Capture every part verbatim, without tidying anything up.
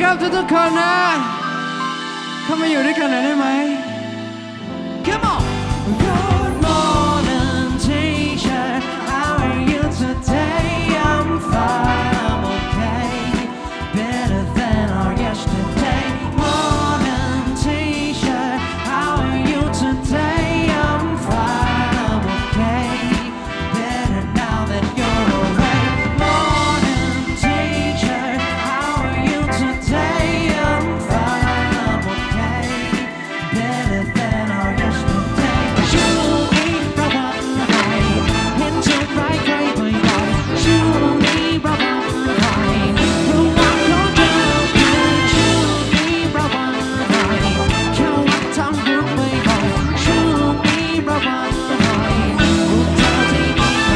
ครับทุกๆคนนะเข้ามาอยู่ด้วยกันหน่อยได้ไหม Come on Good morning teacher How are you today I'm fine I'm okay Better than our yesterday Morning teacher How are you today I'm fine I'm okay Better now that you're away Morning teacher How are you today I'm fine I'm okay Better than our yesterday ช่วงนี้ระวังอะไรเห็นเธอร้ายใครบ่อยๆช่วงนี้ระวังอะไรระวังเขาเจอกันช่วงนี้ระวังอะไรเข้าวัดทำบุญบ่อยๆช่วงนี้ระวังอะไรรู้เธอที่ดีไป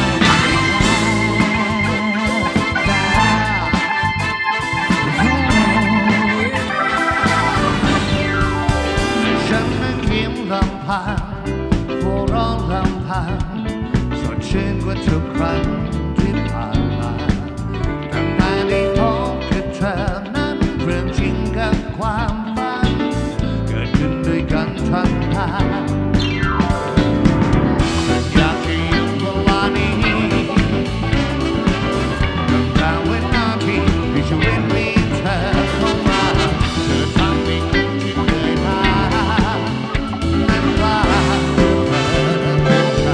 ฉันนั้นเพียงลำพังผู้ร้องลำพังสดชื่นกว่าทุกครั้งที่ผ่านมาตั้งแต่ได้พบกับเธอนั้นเรื่องจริงกับความฝันเกิดขึ้นด้วยกันทั้งทางอยากจะอยู่เวลานี้ตั้งแต่วินาทีที่ชีวิตมีเธอเข้ามาเธอทำให้ทุกที่เหนื่อยล้านั้นว่าเธอเป็นใคร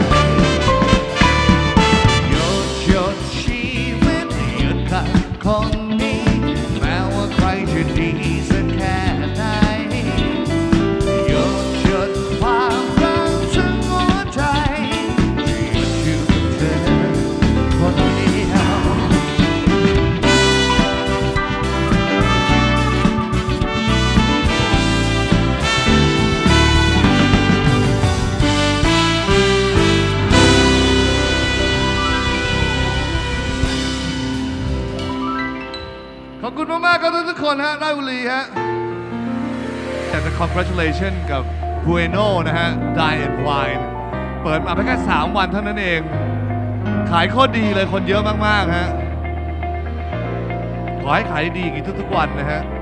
หยุดหยุดชีวิตหยุดกับคนนี้แม้ว่าใครจะดีสักแค่ไหนหยุดหยุดความรักทั้งหัวใจหยุดอยู่กับเธอคนเดียว ขอบคุณมากๆครับทุกคนฮะราชบุรีฮะอยากจะ congratulation กับ Buono นะฮะ Dine and Wine เปิดมาเพียงแค่สามวันเท่านั้นเอง ขายโคตรดีเลยคนเยอะมากๆฮะขอให้ขายดีอย่างนี้ทุกๆวันนะฮะ